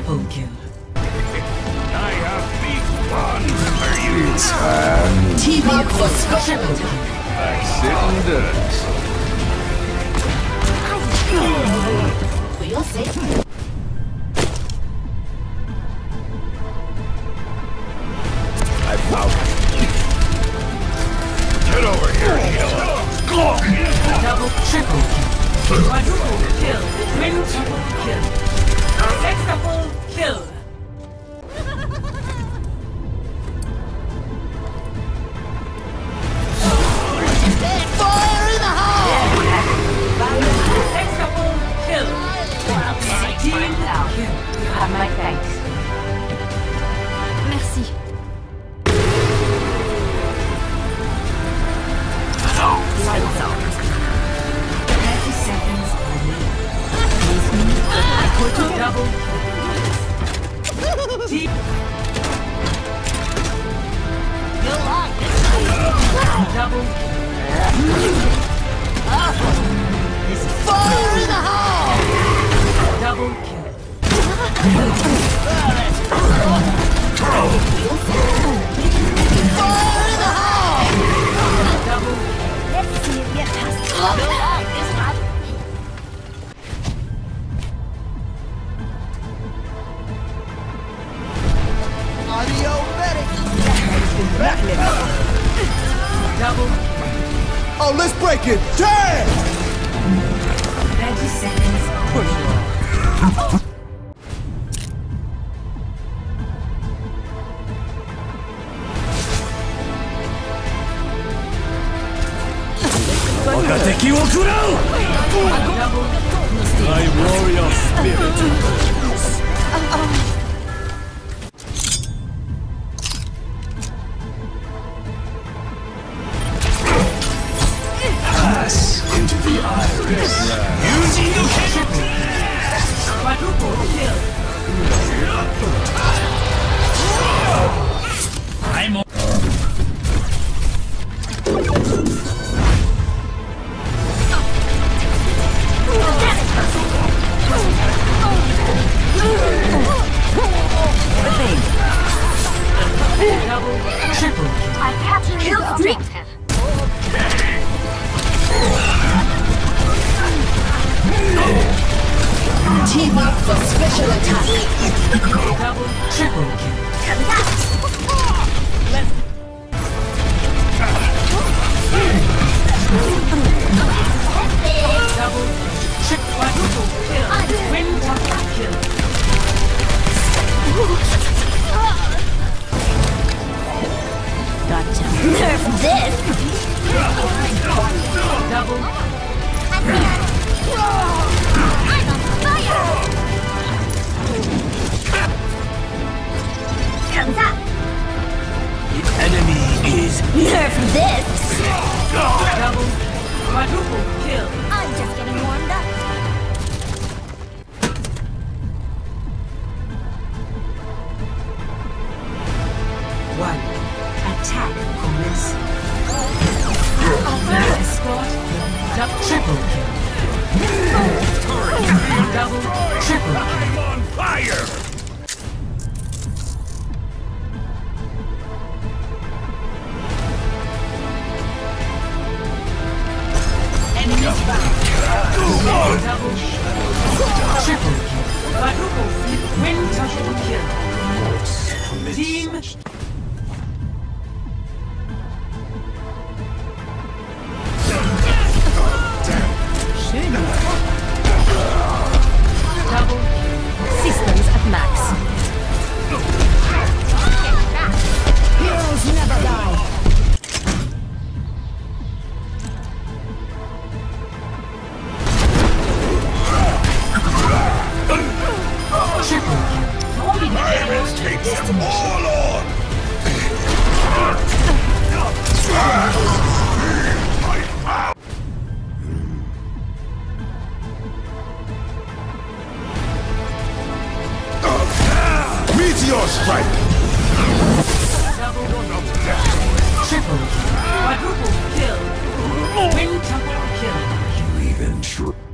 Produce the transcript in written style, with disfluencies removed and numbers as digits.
Triple kill. I have big fun. Are you? It's time. Team up for triple kill. I sit and dance. For your safety. I found it. Get over here, killer. Double triple kill. Quadruple kill. Quintuple kill. Sextuple kill. Fire in the hole! Sextuple kill. Team kill. You have my thanks. Merci. Lights out. 30 seconds remaining. Double kill. Team. You'll like this. Double Fire in the hole! double kill. Fire in the hole! Double Let's see it get past. You'll like this one. Audio medic. double Oh, let's break it. Damn! 30 seconds. Double My warrior spirit. Pass into the iris. quadruple kill. I'm Double triple kill. I captured kill streak. Team up for special attack. Double triple kill. Double quadruple kill. Quintuple kill. Gotcha. Nerf this. Double I'm on fire. Comes up. The enemy is Nerf this. double quadruple kill. I'm just getting warmed up. One. Attack commencing. Escort. Double triple kill. Double triple kill. I'm on fire. Double triple kill. Quadruple kill. Quintuple kill. Team double Systems at max. Heroes never die. triple kill. Iris takes them all on. meteor strike. Double triple kill. Quadruple kill. Quintuple kill. You even